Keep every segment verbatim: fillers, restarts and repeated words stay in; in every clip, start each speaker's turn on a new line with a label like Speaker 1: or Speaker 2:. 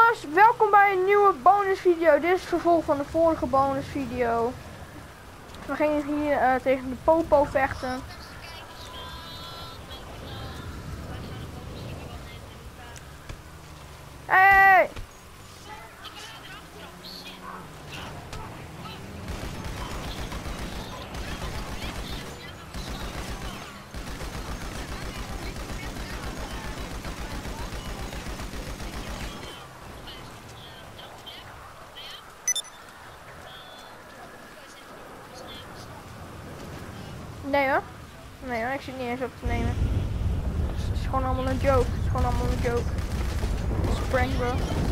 Speaker 1: jongens, welkom bij een nieuwe bonusvideo. Dit is het vervolg van de vorige bonusvideo. We gingen hier uh, tegen de Popo vechten. Hey! Nee hoor. Nee hoor, ik zit niet eens op te nemen. Het is gewoon allemaal een joke. Het is gewoon allemaal een joke. Het is een prank, bro.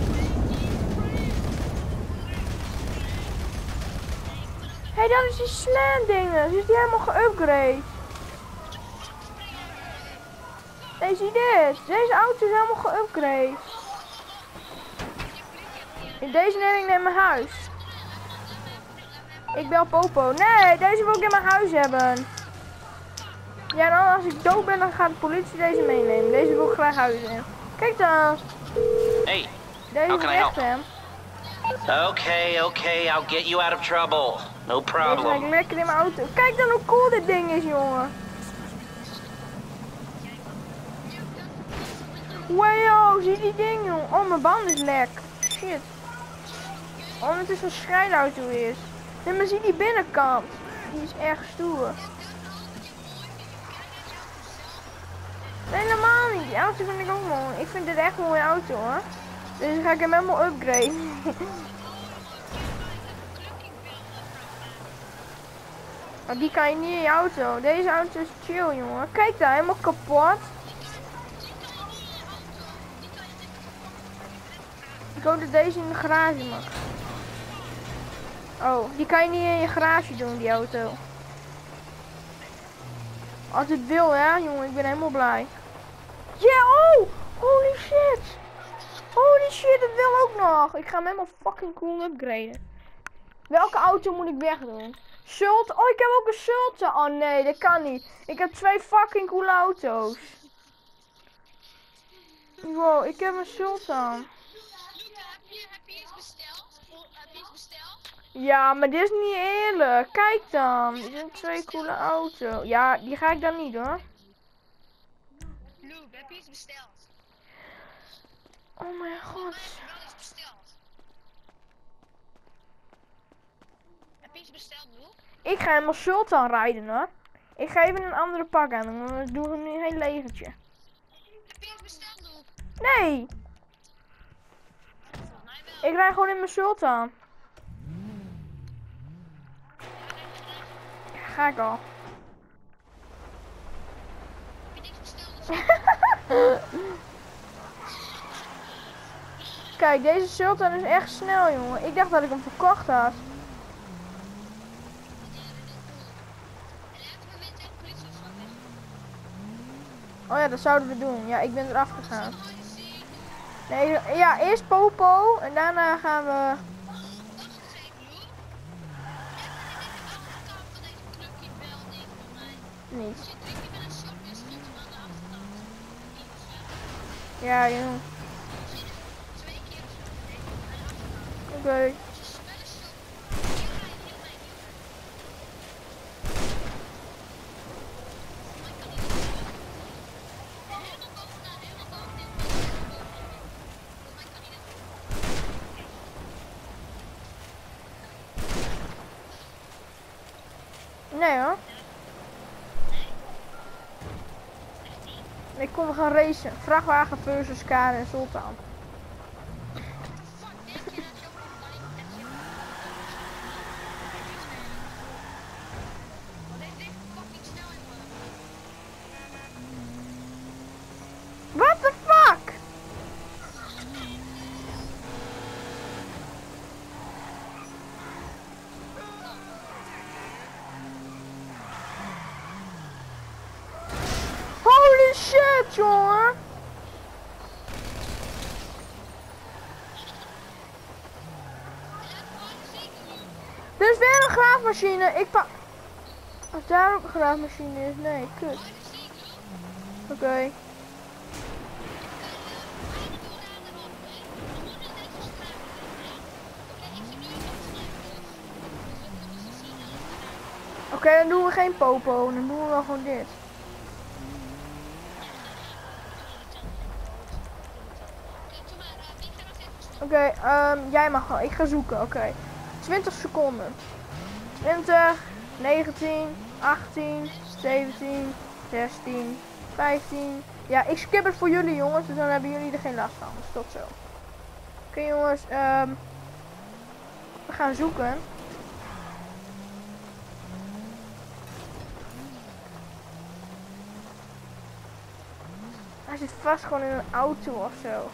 Speaker 1: Hé, hey, dat is die slam dingen. Die is die helemaal geupgrade. Nee, zie dit. Deze auto is helemaal geupgrade. In deze neem ik naar mijn huis. Ik bel Popo. Nee, deze wil ik in mijn huis hebben. Ja, dan als ik dood ben, dan gaat de politie deze meenemen. Deze wil ik graag huis in. Kijk dan.
Speaker 2: Hey,
Speaker 1: deze
Speaker 2: how can I
Speaker 1: is echt
Speaker 2: help?
Speaker 1: hem.
Speaker 2: Okay, okay, I'll get you out of trouble. No
Speaker 1: Deze lijkt
Speaker 2: problem.
Speaker 1: lekker in mijn auto. Kijk dan hoe cool dit ding is, jongen. Wow, zie die ding, jongen. Oh, mijn band is lek. Shit. Oh, het is een schrijnauto is. Nee, maar zie die binnenkant. Die is echt stoer. Nee, helemaal niet. Die auto vind ik ook mooi. Ik vind dit echt een mooie auto, hoor. Dus dan ga ik hem helemaal upgraden. Maar die kan je niet in je auto. Deze auto is chill, jongen. Kijk daar, helemaal kapot. Ik hoop dat deze in de garage mag. Oh, die kan je niet in je garage doen, die auto. Als het wil, ja, jongen. Ik ben helemaal blij. Ja, yeah, oh! Holy shit! Holy shit, dat wil ook nog. Ik ga hem helemaal fucking cool upgraden. Welke auto moet ik wegdoen? Sultan. Oh, ik heb ook een Sultan. Oh nee, dat kan niet. Ik heb twee fucking coole auto's. Wow, ik heb een Sultan. Ja, maar dit is niet eerlijk. Kijk dan. Dit zijn twee coole auto's. Ja, die ga ik dan niet hoor.
Speaker 3: Luke, heb je iets besteld?
Speaker 1: Oh mijn god.
Speaker 3: Wel iets besteld. Heb je iets besteld, Luke?
Speaker 1: Ik ga helemaal Sultan rijden hoor. Ik ga even een andere pak aan. Dan doen we nu een heel legertje.
Speaker 3: Heb je iets besteld, Luke?
Speaker 1: Nee.
Speaker 3: Volgens mij wel.
Speaker 1: Ik rij gewoon in mijn Sultan. Ja, ga ik al.
Speaker 3: Heb je niks besteld?
Speaker 1: Kijk, deze Sultan is echt snel, jongen. Ik dacht dat ik hem verkocht had. Oh ja, dat zouden we doen. Ja, ik ben eraf gegaan. Nee, ja, eerst Popo en daarna gaan we... Niet. Ja, jongen. Oké. Okay. Nee hoor. Ik kom, we gaan racen. Vrachtwagen versus Kar en Sultan. What the fuck? Holy shit, jongen! Er is weer een graafmachine. Ik pa... Als daar ook een graafmachine is, nee, kut. Oké. Okay. okay, dan doen we geen popo. Dan doen we wel gewoon dit. Oké, okay, um, jij mag wel. Ik ga zoeken. Oké. Okay. twintig seconden. twintig, negentien, achttien, zeventien, zestien, vijftien. Ja, ik skip het voor jullie jongens, dus dan hebben jullie er geen last van. Dus tot zo. Oké okay, jongens, um, we gaan zoeken. Hij zit vast gewoon in een auto of zo.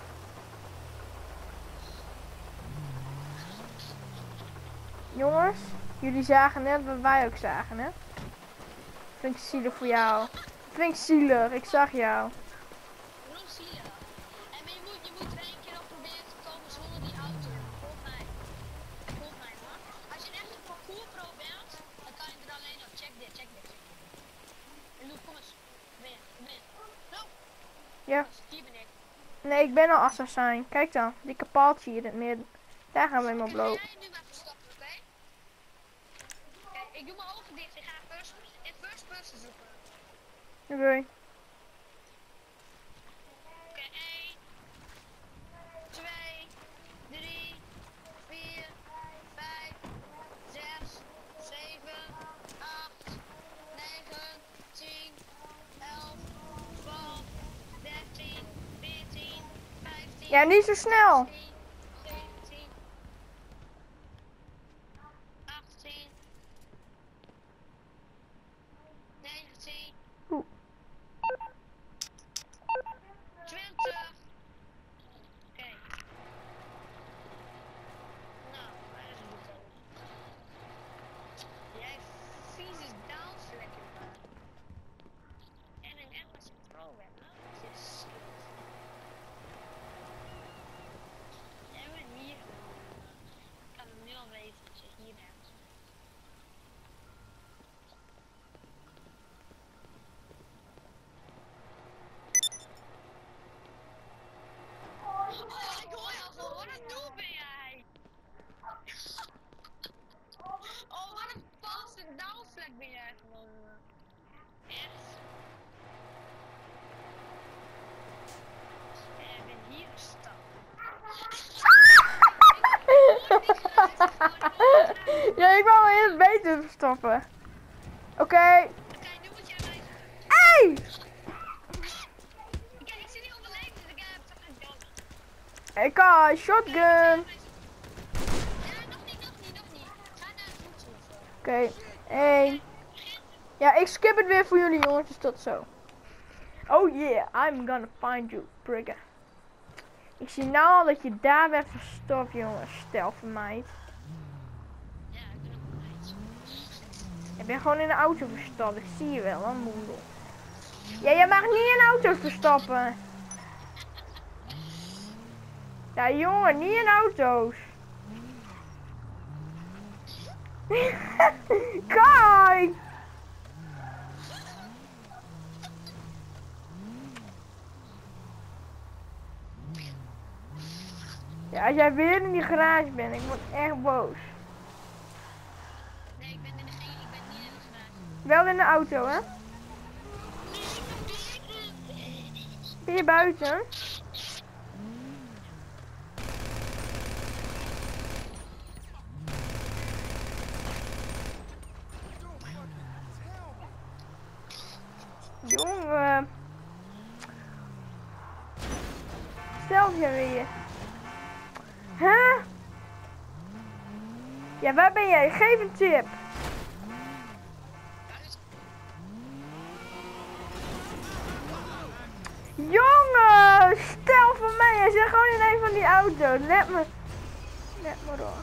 Speaker 1: Jongens, jullie zagen net wat wij ook zagen, hè? Vind ik zielig voor jou. Vind ik zielig, ik zag jou.
Speaker 3: Waarom zielig? En maar je moet, je moet er één keer op proberen te komen zonder die auto. Volg mij. Volg mij, man. Als je echt een parcours pro bent, dan kan je er alleen op. Check dit, check dit, check dit. En doe, kom eens. Kom in, kom in. Loop.
Speaker 1: Ja.
Speaker 3: Hier ben ik.
Speaker 1: Nee, ik ben al assassin. Kijk dan, dikke paaltje hier in het midden. Daar gaan we hem op lopen.
Speaker 3: Ga jij nu maar verstappen, oké? Okay? Kijk, ik doe mijn ogen dicht. Ik ga first, in first person zoeken.
Speaker 1: Oké. Okay.
Speaker 3: Oké, één, twee, drie, vier, vijf, zes, zeven, acht, negen, tien, elf, twaalf, dertien, veertien, vijftien.
Speaker 1: Ja, niet zo snel.
Speaker 3: zeventien, achttien, negentien,
Speaker 1: Oeh.
Speaker 3: twintig. Oké. Nou, waar is het dan? Jij vieze downflekker. En een echt met zijn pro bent, hè? Dat is skills. Jij bent hier. Ik kan hem nu al weten dat je hier bent. Oh, ik hoor jou gewoon. Wat een doel ben jij? Oh, wat een valse downflek ben jij gewoon. Echt. En jij bent hier gestapt.
Speaker 1: Ja, ik wou me eerst beter verstoppen. Oké. Okay.
Speaker 3: Oké, nu moet jij mij.
Speaker 1: Hey!
Speaker 3: Kijk, ik zit niet op de lijn, dus ik heb een dood.
Speaker 1: Ik had een shotgun.
Speaker 3: Ja, nog niet, nog niet, nog niet. Ga naar het voedsel.
Speaker 1: Oké, okay. één. Ja, ik skip het weer voor jullie jongens, dus tot zo. Oh yeah, I'm gonna find you, brigger. Ik zie nou al dat je daar bent verstopt, jongens. Stel voor mij.
Speaker 3: Ja, ik ben ook een beetje.
Speaker 1: Ik ben gewoon in de auto verstopt, ik zie je wel, hè, moeder. Ja, je mag niet in auto's verstoppen. Ja, jongen, niet in auto's. Kijk! Ja, als jij weer in die garage bent, ik word echt boos.
Speaker 3: Nee, ik ben, in de, ik ben niet in de garage.
Speaker 1: Wel in de auto, hè? Ben je buiten? Jongen. Stel je weer. Huh? Ja, waar ben jij? Geef een tip. Jongen, stel voor mij. Hij zit gewoon in een van die auto's. Let me. Let me door.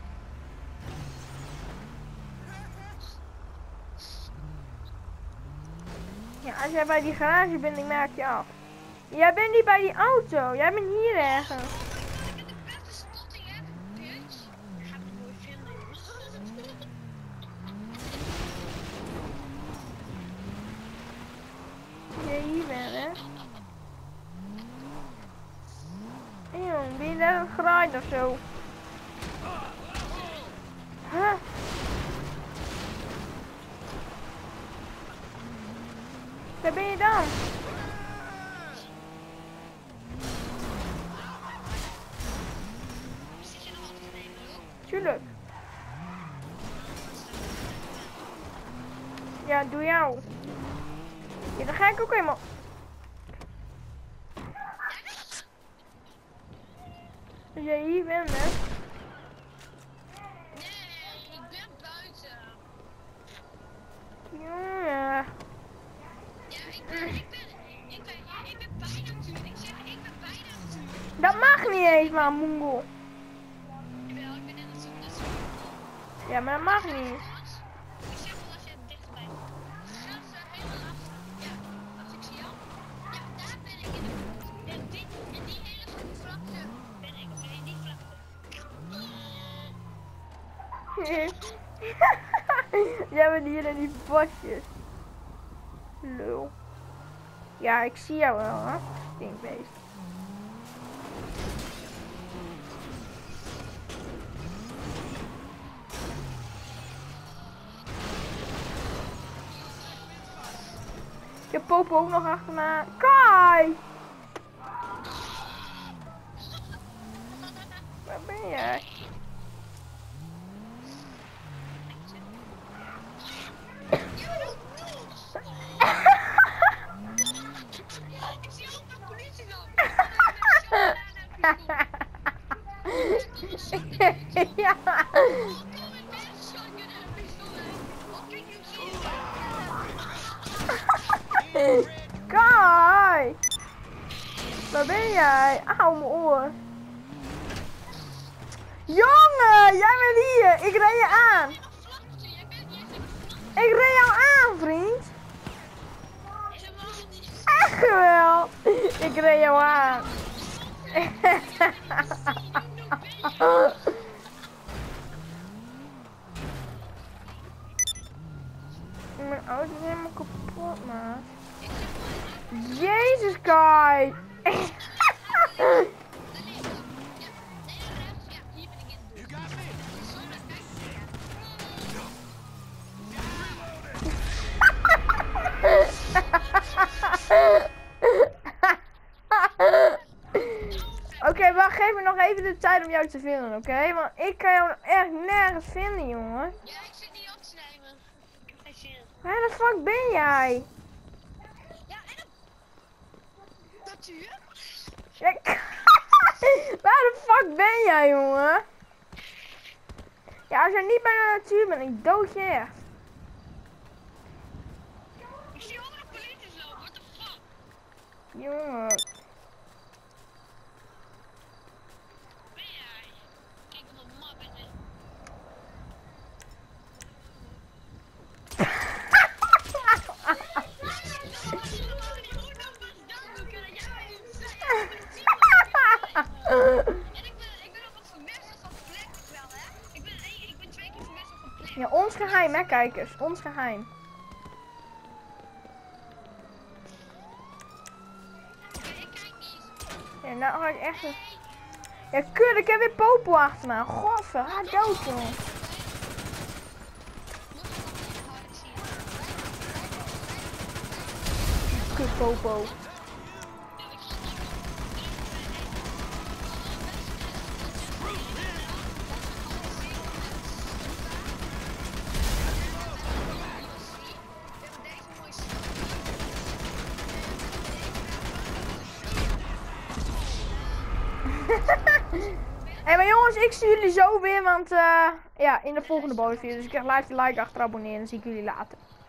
Speaker 1: Ja, als jij bij die garage bent, ik maak je af. Jij bent niet bij die auto. Jij bent hier ergens.
Speaker 3: Ik heb de beste spotting, hè? Bitch. Ik ga het mooi vinden, jongens.
Speaker 1: Jij hier bent, hè? Hey, jongen, ben je net aan het graaien of zo? Huh? Waar ben je dan?
Speaker 3: Zit je nog altijd te nemen, Luke?
Speaker 1: Tuurlijk. Ja, doe jou. Ja, dan ga ik ook helemaal. Als jij hier bent, hè?
Speaker 3: Nee, ik ben buiten.
Speaker 1: Jongen.
Speaker 3: Ja, ik ben, ik ben, ik ben, ik ben bijna op vuur. Ik zeg, ik ben bijna op vuur.
Speaker 1: Dat mag niet eens, man, Mongo.
Speaker 3: Jawel, ik ben net op vuur. Dat is
Speaker 1: Ja, maar dat mag niet.
Speaker 3: Ik zeg wel als je dichterbij komt. Ga ze helemaal achter. Ja, wacht, ik zie jou. Ja, daar ben ik in de buurt. En die, in die hele grote vlakte ben ik. Of in die vlakte.
Speaker 1: Jij bent hier in die bosjes. Lul. Ja, ik zie jou wel, hè? Stinkbeest. Ik heb Popo ook nog achter me. Kai! Waar ben jij?
Speaker 3: Ik zie ook de politie lopen.
Speaker 1: Ja. Kai! Waar ben jij? Auw, mijn oor. Jongen, jij bent hier. Ik reed je aan. Ik reed jou aan, vriend. Echt wel. Ik reed jou aan. Mijn auto is helemaal kapot, maat. Jezus, Kai. Oké, okay, wacht, geef me nog even de tijd om jou te vinden, oké? Okay? Want ik kan jou echt nergens vinden, jongen.
Speaker 3: Ja, ik zit niet op te nemen. Ik heb geen zin.
Speaker 1: Waar de fuck ben jij?
Speaker 3: Ja, en dat... Natuur?
Speaker 1: Ja, waar de fuck ben jij, jongen? Ja, als jij niet bij de natuur bent, ik dood je echt.
Speaker 3: Ik zie ook nog politie lopen, what the fuck?
Speaker 1: Jongen.
Speaker 3: Ben jij? Kijk wat een map is dit.
Speaker 1: Ja, ons geheim, hè, kijkers. Ons geheim. Ja, nou ga ik echt... Een... Ja, kut, ik heb weer Popo achter me. Godver, ga dood, jongen. Kut, Popo. Hé, maar jongens, ik zie jullie zo weer, want uh, ja, in de volgende bonusvideo. Dus ik krijg live de like achter, abonneren en dan zie ik jullie later.